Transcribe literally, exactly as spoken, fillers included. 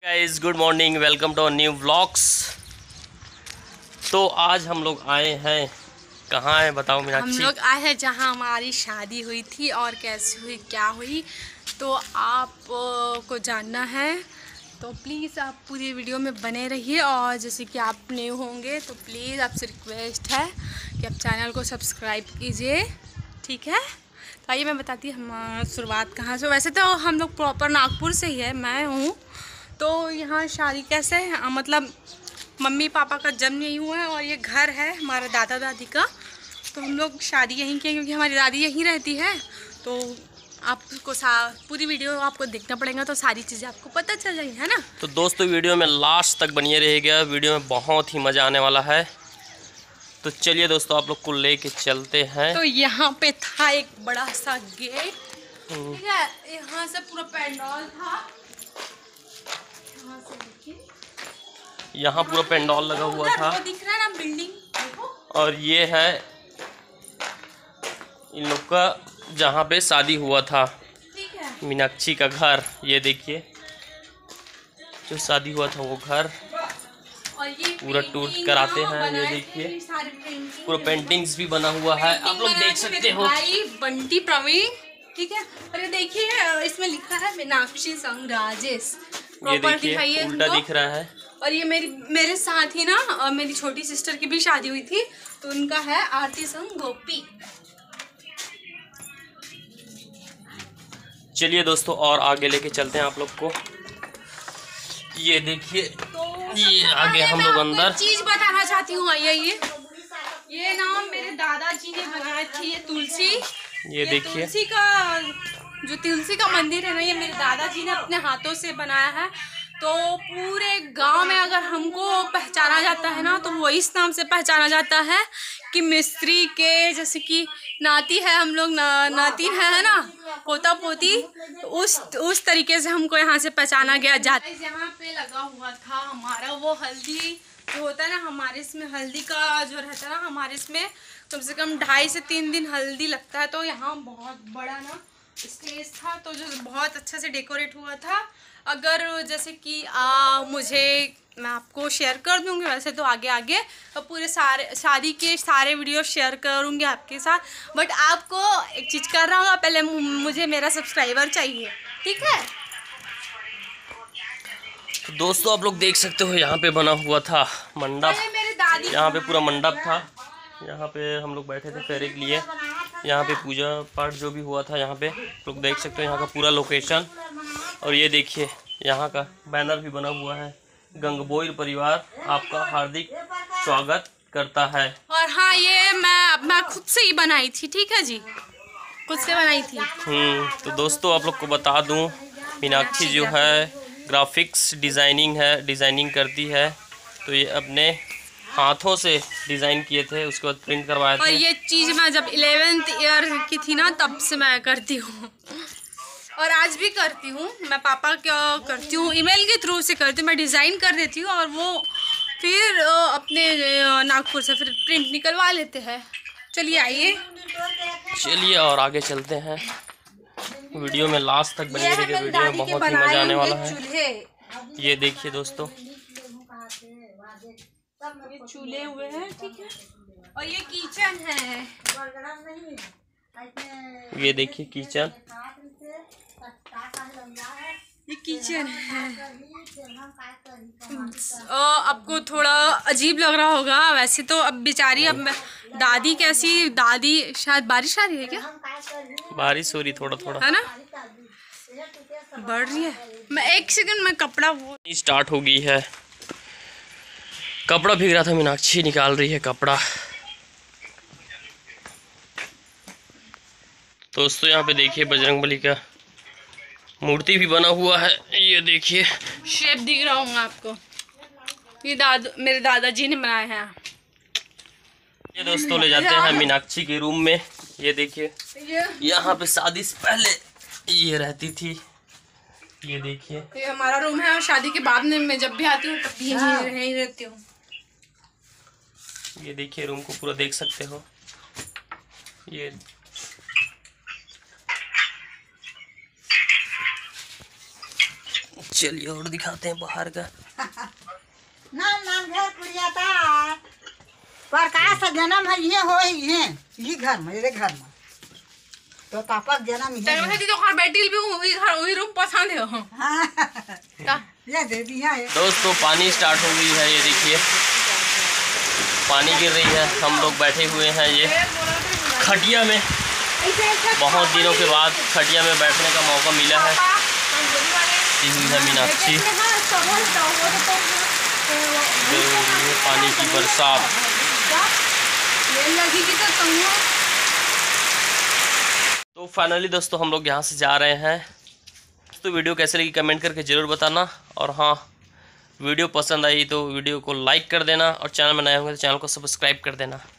Guys good morning, welcome to new vlogs. तो आज हम लोग आए हैं, कहाँ है बताओ मीनाक्षी? हम लोग आए हैं जहाँ हमारी शादी हुई थी और कैसे हुई क्या हुई तो आप आ, को जानना है। तो प्लीज़ आप पूरी वीडियो में बने रहिए और जैसे कि आप न्यू होंगे तो प्लीज़ आपसे रिक्वेस्ट है कि आप चैनल को सब्सक्राइब कीजिए, ठीक है। तो आइए मैं बताती हूँ हम शुरुआत कहाँ से। वैसे तो हम लोग प्रॉपर नागपुर से ही है, मैं हूँ। तो यहाँ शादी कैसे है, मतलब मम्मी पापा का जन्म यहीं हुआ है और ये घर है हमारा दादा दादी का। तो हम लोग शादी यहीं की है क्योंकि हमारी दादी यहीं रहती है। तो आपको सा पूरी वीडियो आपको देखना पड़ेगा तो सारी चीज़ें आपको पता चल जाएगी, है ना। तो दोस्तों वीडियो में लास्ट तक बनिए रहिएगा, वीडियो में बहुत ही मज़ा आने वाला है। तो चलिए दोस्तों आप लोग को लेके चलते हैं। तो यहाँ पे था एक बड़ा सा गेट, ठीक है। यहाँ से पूरा पेंडॉल था, यहाँ से देखिए यहाँ पूरा पेंडॉल लगा हुआ था। वो दिख रहा है ना बिल्डिंग, देखो। और ये है इन लोग का जहाँ पे शादी हुआ था, ठीक है। मीनाक्षी का घर। ये देखिए जो शादी हुआ था वो घर और ये पूरा टूर कराते हैं। ये देखिए पूरा पेंटिंग्स भी बना हुआ है, आप लोग देख सकते हो। भाई बंटी प्रवीण, ठीक है। और ये देखिए इसमें लिखा है मीनाक्षी संग राजेश। ये देखिए उल्टा दिख रहा है। और ये मेरी मेरे साथ ही ना मेरी छोटी सिस्टर की भी शादी हुई थी तो उनका है आरती संग गोपी। चलिए दोस्तों और आगे लेके चलते हैं आप लोग को। ये देखिए तो ये आगे हम लोग अंदर चीज बताना चाहती हूँ। ये ये ये नाम मेरे दादाजी ने बनाया थी, ये तुलसी। ये, ये देखिए तुलसी का जो तुलसी का मंदिर है ना, ये मेरे दादाजी ने अपने हाथों से बनाया है। तो पूरे गांव में अगर हमको पहचाना जाता है ना तो वो इस नाम से पहचाना जाता है कि मिस्त्री के जैसे कि नाती है हम लोग, ना, नाती है, है ना, पोता पोती। तो उस उस तरीके से हमको यहाँ से पहचाना गया जाता है। यहाँ पे लगा हुआ था हमारा वो हल्दी जो होता है ना, हमारे इसमें हल्दी का जो रहता है ना, हमारे इसमें कम से कम ढाई से तीन दिन हल्दी लगता है। तो यहाँ बहुत बड़ा ना स्टेज था तो जो बहुत अच्छे से डेकोरेट हुआ था। अगर जैसे कि आ, मुझे मैं आपको शेयर कर दूँगी, वैसे तो आगे आगे तो पूरे सारे शादी के सारे वीडियो शेयर करूँगी आपके साथ। बट आपको एक चीज़ कर रहा हूँ, पहले मुझे मेरा सब्सक्राइबर चाहिए, ठीक है। तो दोस्तों आप लोग देख सकते हो यहाँ पे बना हुआ था मंडप। यहाँ पे पूरा मंडप था, यहाँ पे हम लोग बैठे थे फेरे के लिए। यहाँ पे पूजा पाठ जो भी हुआ था यहाँ पे लोग देख सकते हो, यहाँ का पूरा लोकेशन। और ये देखिए यहाँ का बैनर भी बना हुआ है, गंगबोई परिवार आपका हार्दिक स्वागत करता है। और हाँ ये मैं मैं खुद से ही बनाई थी, ठीक है जी, खुद से बनाई थी। हम्म तो दोस्तों आप लोग को बता दूं, मीनाक्षी जो है ग्राफिक्स डिज़ाइनिंग है डिज़ाइनिंग करती है। तो ये अपने हाथों से डिज़ाइन किए थे, उसके बाद प्रिंट करवाए थे। और ये चीज़ मैं जब इलेवेंथ ईयर की थी ना तब से मैं करती हूँ और आज भी करती हूँ। मैं पापा क्या करती हूँ, ईमेल के थ्रू से करती हूँ, मैं डिज़ाइन कर देती हूँ और वो फिर अपने नागपुर से फिर प्रिंट निकलवा लेते हैं। चलिए आइए चलिए और आगे चलते हैं, वीडियो में लास्ट तक बने रहिए, वीडियो में बहुत ही मजा आने वाला है। ये देखिए दोस्तों ये चूल्हे हुए हैं, ठीक है। और ये किचन है, ये देखिए किचन, ये किचन है। आपको थोड़ा अजीब लग रहा होगा, वैसे तो अब बेचारी अब दादी कैसी, दादी शायद बारिश आ रही है क्या? बारिश हो रही थोड़ा थोड़ा है ना, बढ़ रही है। मैं एक सेकंड में कपड़ा वो स्टार्ट हो गई है। कपड़ा भीग रहा था, मीनाक्षी निकाल रही है कपड़ा। दोस्तों यहाँ पे देखिए बजरंगबली का मूर्ति भी बना हुआ है, ये देखिए शेप दिख रहा होगा आपको, ये दादा मेरे दादाजी ने बनाया है। ये दोस्तों ले जाते हैं मीनाक्षी के रूम में। ये देखिए यहाँ पे शादी से पहले ये रहती थी, ये देखिए ये हमारा रूम है और शादी के बाद में मैं जब भी आती हूँ तब भी यहीं रहती हूँ। ये देखिए रूम को पूरा देख सकते हो। ये चलिए और दिखाते हैं बाहर का। नाम नाम घर कुड़िया था प्रकाश का जन्म है ये हो ये ये घर में मेरे घर में तो पापा का जन्म तेरे है। में तो घर बैठी भी वही घर वही रूम पसंद है हो हाँ का ये दे दिया है। दोस्तों पानी स्टार्ट हो गई है, ये देखिए पानी गिर रही है। हम लोग बैठे हुए हैं ये खटिया में, बहुत दिनों के बाद खटिया में बैठने का मौका मिला है। ये हुई है मीनाक्षी, पानी की बरसात। तो फाइनली दोस्तों हम लोग यहाँ से जा रहे हैं। तो वीडियो कैसे लगी कमेंट करके ज़रूर बताना, और हाँ वीडियो पसंद आई तो वीडियो को लाइक कर देना, और चैनल में नए होंगे तो चैनल को सब्सक्राइब कर देना।